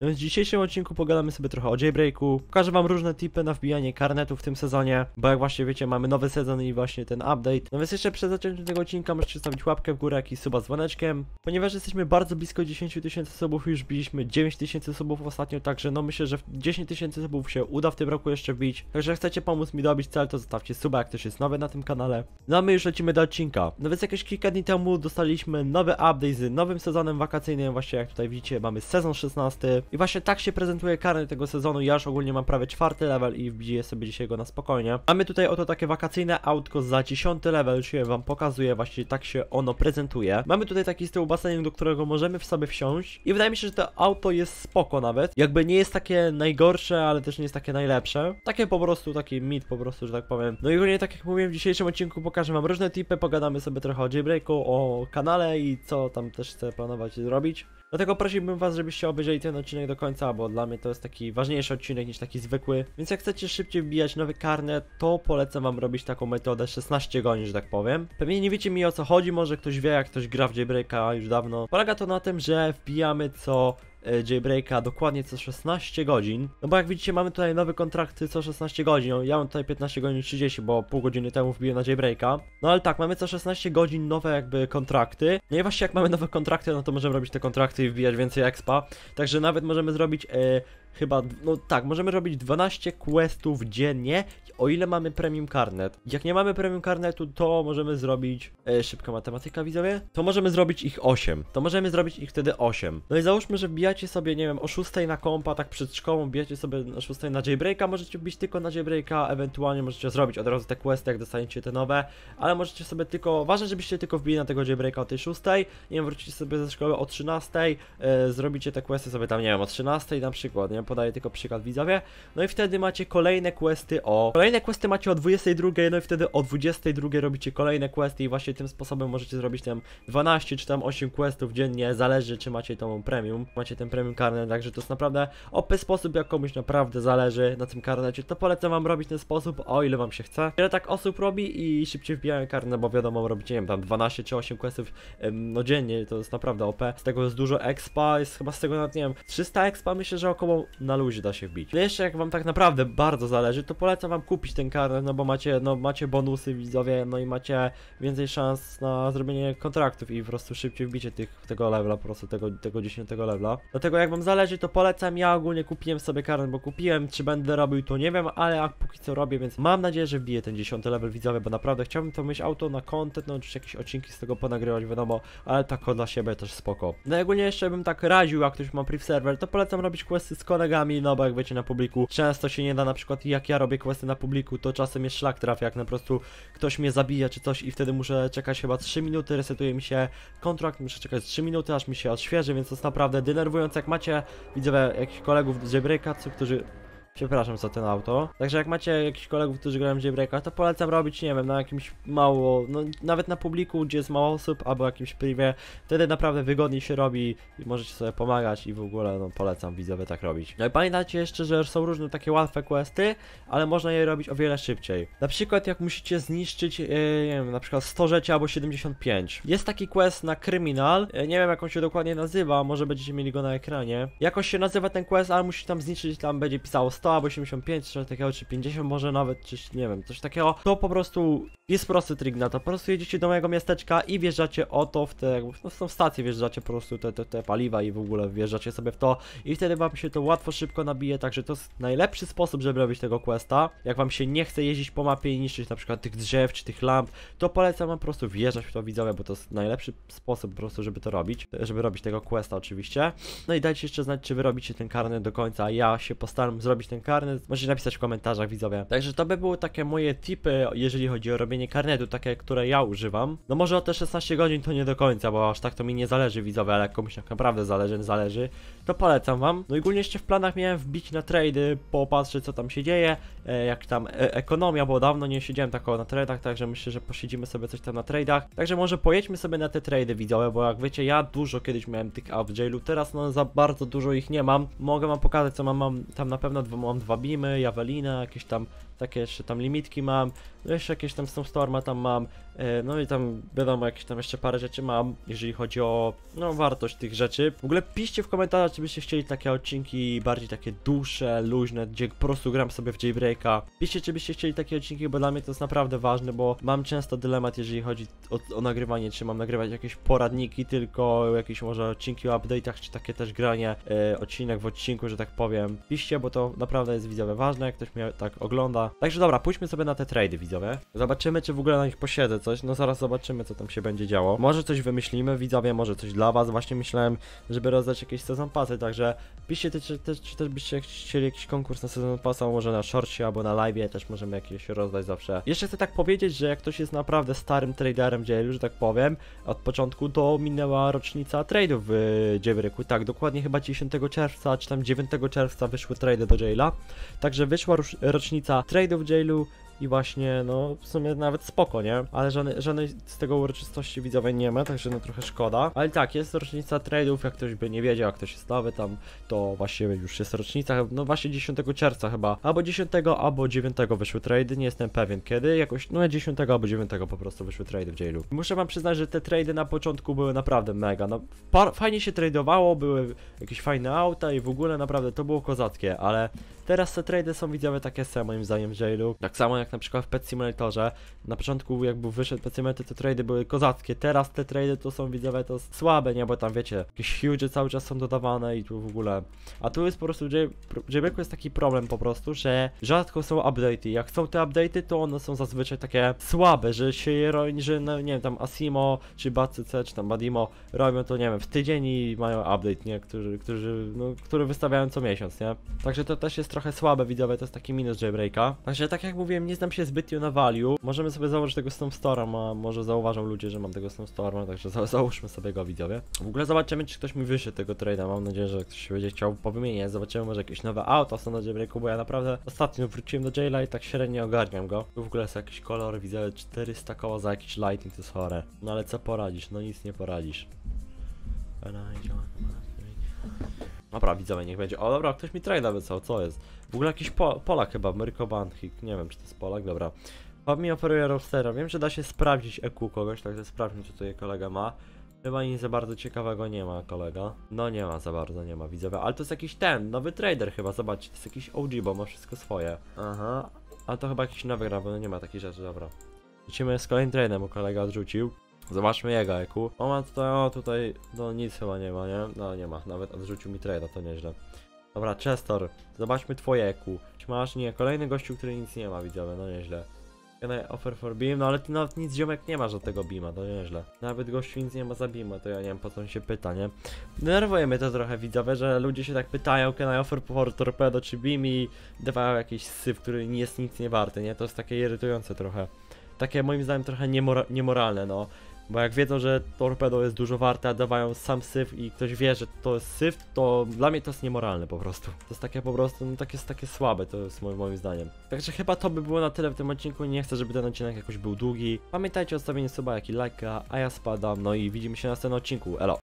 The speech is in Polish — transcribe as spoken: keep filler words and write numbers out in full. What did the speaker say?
No więc w dzisiejszym odcinku pogadamy sobie trochę o jailbreaku. Pokażę wam różne tipy na wbijanie karnetu w tym sezonie, bo jak właśnie wiecie, mamy nowy sezon i właśnie ten update. No więc jeszcze przed zaczęciem tego odcinka możecie zostawić łapkę w górę, jakiś suba z dzwoneczkiem. Ponieważ jesteśmy bardzo blisko dziesięć tysięcy subów, już biliśmy dziewięć tysięcy subów ostatnio, także no myślę, że dziesięć tysięcy subów się uda w tym roku jeszcze wbić. Także jak chcecie pomóc mi dobić cel, to zostawcie suba, jak ktoś jest nowy na tym kanale. No a my już lecimy do odcinka. No więc jakieś kilka dni temu dostaliśmy nowy update z nowym sezonem wakacyjnym, właśnie jak tutaj widzicie, mamy sezon szesnasty. I właśnie tak się prezentuje karnet tego sezonu. Ja już ogólnie mam prawie czwarty level i wbiję sobie dzisiaj go na spokojnie. Mamy tutaj oto takie wakacyjne autko za dziesiąty level, już je wam pokazuję, właśnie tak się ono prezentuje. Mamy tutaj taki z tyłu basenik, do którego możemy w sobie wsiąść i wydaje mi się, że to auto jest spoko nawet. Jakby nie jest takie najgorsze, ale też nie jest takie najlepsze. Takie po prostu, taki mid po prostu, że tak powiem. No i ogólnie tak jak mówiłem, w dzisiejszym odcinku pokażę wam różne tipy, pogadamy sobie trochę o jailbreaku, o kanale i co tam też chcę planować zrobić. Dlatego prosiłbym was, żebyście obejrzeli ten odcinek do końca, bo dla mnie to jest taki ważniejszy odcinek niż taki zwykły. Więc jak chcecie szybciej wbijać nowy karnet, to polecam wam robić taką metodę szesnaście godzin, że tak powiem. Pewnie nie wiecie mi o co chodzi, może ktoś wie, jak ktoś gra w jailbreaka już dawno. Polega to na tym, że wbijamy co jailbreaka dokładnie co szesnaście godzin. No bo jak widzicie, mamy tutaj nowe kontrakty co szesnaście godzin. No, ja mam tutaj piętnaście godzin trzydzieści, bo pół godziny temu wbiłem na jailbreaka. No ale tak, mamy co szesnaście godzin nowe jakby kontrakty. No i właśnie jak mamy nowe kontrakty, no to możemy robić te kontrakty i wbijać więcej expa. Także nawet możemy zrobić e, chyba, no tak, możemy robić dwanaście questów dziennie, o ile mamy premium karnet. Jak nie mamy premium karnetu, to możemy zrobić, e, szybka matematyka widzowie, to możemy zrobić ich osiem. To możemy zrobić ich wtedy osiem. No i załóżmy, że wbijacie sobie, nie wiem, o szóstej na kompa, tak przed szkołą, wbijacie sobie o szóstej na jailbreaka, możecie wbić tylko na jailbreaka, ewentualnie możecie zrobić od razu te questy, jak dostaniecie te nowe, ale możecie sobie tylko, ważne, żebyście tylko wbili na tego jailbreaka o tej szóstej, nie wiem, wrócicie sobie ze szkoły o trzynastej, e, zrobicie te questy sobie tam, nie wiem, o trzynastej na przykład, nie? Podaję tylko przykład widzowie. No i wtedy macie kolejne questy o... Kolejne questy macie o dwudziestej drugiej, no i wtedy o dwudziestej drugiej robicie kolejne questy i właśnie tym sposobem możecie zrobić tam dwanaście czy tam osiem questów dziennie, zależy czy macie tą premium, macie ten premium karnet, także to jest naprawdę O P sposób, jak komuś naprawdę zależy na tym karnecie, to polecam wam robić ten sposób, o ile wam się chce. Wiele tak osób robi i szybciej wbijają karnet, bo wiadomo, robicie, nie wiem, tam dwanaście czy osiem questów ym, no dziennie, to jest naprawdę O P. Z tego jest dużo expa, jest chyba z tego nawet, nie wiem, trzysta expa, myślę, że około na luzie da się wbić. No jeszcze jak wam tak naprawdę bardzo zależy, to polecam wam kupić ten karnet, no bo macie, no macie bonusy widzowie, no i macie więcej szans na zrobienie kontraktów i po prostu szybciej wbicie tych, tego levela, po prostu tego, tego dziesiątego levela. Dlatego jak wam zależy, to polecam, ja ogólnie kupiłem sobie karnet, bo kupiłem, czy będę robił to nie wiem, ale jak póki co robię, więc mam nadzieję, że wbiję ten dziesiąty level widzowie, bo naprawdę chciałbym to mieć auto na content, no oczywiście jakieś odcinki z tego ponagrywać, wiadomo, ale tak dla siebie też spoko. No i ogólnie jeszcze bym tak radził, jak ktoś ma priv server, to polecam robić questy z kolegami, no bo jak wiecie, na publiku często się nie da, na przykład jak ja robię questy na publiku, to czasem jest szlak trafia, jak na prostu ktoś mnie zabija czy coś i wtedy muszę czekać chyba trzy minuty, resetuje mi się kontrakt, muszę czekać trzy minuty, aż mi się odświeży, więc to jest naprawdę denerwujące, jak macie, widzowie, jakichś kolegów z jailbreaka, którzy... Przepraszam za ten auto. Także jak macie jakichś kolegów, którzy grają w jailbreaka, to polecam robić, nie wiem, na jakimś mało, no nawet na publiku, gdzie jest mało osób, albo jakimś privie. Wtedy naprawdę wygodniej się robi i możecie sobie pomagać i w ogóle, no polecam widzowie tak robić. No i pamiętajcie jeszcze, że są różne takie łatwe questy, ale można je robić o wiele szybciej. Na przykład jak musicie zniszczyć, yy, nie wiem, na przykład sto rzeczy albo siedemdziesiąt pięć. Jest taki quest na kryminal, yy, nie wiem jak on się dokładnie nazywa, może będziecie mieli go na ekranie. Jakoś się nazywa ten quest, ale musicie tam zniszczyć, tam będzie pisało sto albo osiemdziesiąt pięć, czy takiego, czy pięćdziesiąt może nawet, czy nie wiem, coś takiego. To po prostu jest prosty trik na to. Po prostu jedziecie do mojego miasteczka i wjeżdżacie o to w te, no w tą stację wjeżdżacie po prostu te, te, te paliwa i w ogóle wjeżdżacie sobie w to i wtedy wam się to łatwo, szybko nabije, także to jest najlepszy sposób, żeby robić tego questa. Jak wam się nie chce jeździć po mapie i niszczyć na przykład tych drzew, czy tych lamp, to polecam wam po prostu wjeżdżać w to widzowie, bo to jest najlepszy sposób po prostu, żeby to robić, żeby robić tego questa oczywiście. No i dajcie jeszcze znać, czy wy robicie ten karnet do końca, a ja się postaram zrobić ten karnet. Możecie napisać w komentarzach widzowie. Także to by były takie moje tipy, jeżeli chodzi o robienie karnetu, takie, które ja używam. No może o te szesnaście godzin to nie do końca, bo aż tak to mi nie zależy widzowie, ale jak komuś tak naprawdę zależy, zależy, to polecam wam. No i ogólnie jeszcze w planach miałem wbić na trady, popatrzeć co tam się dzieje, e, jak tam e ekonomia, bo dawno nie siedziałem tak na tradach, także myślę, że posiedzimy sobie coś tam na tradach. Także może pojedźmy sobie na te trady widzowie, bo jak wiecie, ja dużo kiedyś miałem tych aut w jailu, teraz no za bardzo dużo ich nie mam. Mogę wam pokazać co mam, mam tam na pewno dwa, mam dwa beamy, Javelinę, jakieś tam takie jeszcze tam limitki mam, no jeszcze jakieś tam Snowstorma tam mam, e, no i tam wiadomo, jakieś tam jeszcze parę rzeczy mam, jeżeli chodzi o, no, wartość tych rzeczy. W ogóle piszcie w komentarzach, czy byście chcieli takie odcinki bardziej takie dłuższe, luźne, gdzie po prostu gram sobie w Jailbreaka. Piszcie, czy byście chcieli takie odcinki, bo dla mnie to jest naprawdę ważne, bo mam często dylemat, jeżeli chodzi o, o nagrywanie, czy mam nagrywać jakieś poradniki tylko, jakieś może odcinki o update'ach, czy takie też granie, e, odcinek w odcinku, że tak powiem. Piszcie, bo to naprawdę jest widzowie ważne, jak ktoś mnie tak ogląda. Także dobra, pójdźmy sobie na te trady, widzowie. Zobaczymy, czy w ogóle na nich posiedzę coś. No zaraz zobaczymy, co tam się będzie działo. Może coś wymyślimy, widzowie, może coś dla was. Właśnie myślałem, żeby rozdać jakieś sezon pasy, także piszcie, czy, czy, czy, czy też byście chcieli jakiś konkurs na sezon pasa, może na shortsie albo na live'ie też możemy jakieś rozdać zawsze. Jeszcze chcę tak powiedzieć, że jak ktoś jest naprawdę starym traderem w Jailu, że tak powiem, od początku, to minęła rocznica trade'ów w Jailbreaku. Tak, dokładnie chyba dziesiątego czerwca, czy tam dziewiątego czerwca wyszły trady do Jaila. Także wyszła rocznica trade'ów w Jailu i właśnie, no, w sumie nawet spoko, nie? Ale żadnej, żadnej z tego uroczystości widzowie nie ma, także no trochę szkoda. Ale tak, jest rocznica trade'ów, jak ktoś by nie wiedział, jak ktoś jest nowy tam, to właśnie już jest rocznica, no właśnie dziesiątego czerwca chyba, albo dziesiątego, albo dziewiątego wyszły trady, nie jestem pewien kiedy, jakoś, no dziesiątego albo dziewiątego po prostu wyszły trady w Jailu. Muszę wam przyznać, że te trady na początku były naprawdę mega, no, fajnie się tradowało, były jakieś fajne auta i w ogóle naprawdę to było kozackie, ale teraz te trady są widzowie takie same moim zdaniem w Jailu, tak samo jak na przykład w Pet Simulatorze. Na początku jakby wyszedł Pet Simulator, te trady były kozackie, teraz te trady to są widzowie to słabe, nie, bo tam wiecie, jakieś huge cały czas są dodawane i tu w ogóle, a tu jest po prostu, w Jailbreaku jest taki problem po prostu, że rzadko są update'y, jak są te update'y, to one są zazwyczaj takie słabe, że się je robi, że no, nie wiem, tam Asimo, czy Bacyce, czy tam Badimo robią to, nie wiem, w tydzień i mają update, nie, którzy, którzy, no, który wystawiają co miesiąc, nie, także to też jest trochę słabe widzowie, to jest taki minus Jailbreaka, także tak jak mówiłem, nie znam się zbytnio na value, możemy sobie założyć tego Snowstorma, a może zauważą ludzie, że mam tego Snowstorma, także za załóżmy sobie go widzowie. W ogóle zobaczymy, czy ktoś mi wyszedł tego trade'a, mam nadzieję, że ktoś się będzie chciał powymieniać, zobaczymy może jakieś nowe auto są na Jailbreaku, bo ja naprawdę ostatnio wróciłem do Jaila i tak średnio ogarniam go. Tu w ogóle jest jakiś kolor, widzę czterysta koła za jakiś lightning, to jest chore. No ale co poradzisz, no nic nie poradzisz. Dobra, widzowie, niech będzie. O dobra, ktoś mi trade'a wysłał, co jest? W ogóle jakiś po Polak chyba, Myrko Bandhik, nie wiem czy to jest Polak, dobra. Pan mi oferuje roastera, wiem, że da się sprawdzić E Q kogoś, także sprawdźmy, co tutaj kolega ma. Chyba nic za bardzo ciekawego nie ma kolega. No nie ma za bardzo, nie ma widzowie, ale to jest jakiś ten, nowy trader chyba, zobaczcie, to jest jakiś O G, bo ma wszystko swoje. Aha, ale to chyba jakiś nowy gra, bo no nie ma takich rzeczy, dobra. Lecimy z kolejnym traderem, bo kolega odrzucił. Zobaczmy jego E Q. O, ma tutaj, o tutaj, no nic chyba nie ma, nie? No nie ma, nawet odrzucił mi trade'a, to nieźle. Dobra, Chester, zobaczmy twoje E Q. Czy masz? Nie, kolejny gościu, który nic nie ma, widzowie, no nieźle. Offer for beam, no ale ty nawet nic ziomek nie masz do tego beama, to nieźle. Nawet gościu nic nie ma za beama, to ja nie wiem po co on się pyta, nie? Denerwuje mnie to trochę widzowie, że ludzie się tak pytają, can I offer for torpedo czy beam i dawają jakiś syf, który nie jest nic nie warty, nie? To jest takie irytujące trochę. Takie moim zdaniem trochę niemora niemoralne, no. Bo jak wiedzą, że torpedo jest dużo warte, a dawają sam syf i ktoś wie, że to jest syf, to dla mnie to jest niemoralne po prostu. To jest takie po prostu, no takie jest takie słabe, to jest moim, moim zdaniem. Także chyba to by było na tyle w tym odcinku, nie chcę, żeby ten odcinek jakoś był długi. Pamiętajcie o stawieniu suba, jak i lajka, a ja spadam, no i widzimy się na następnym odcinku, elo!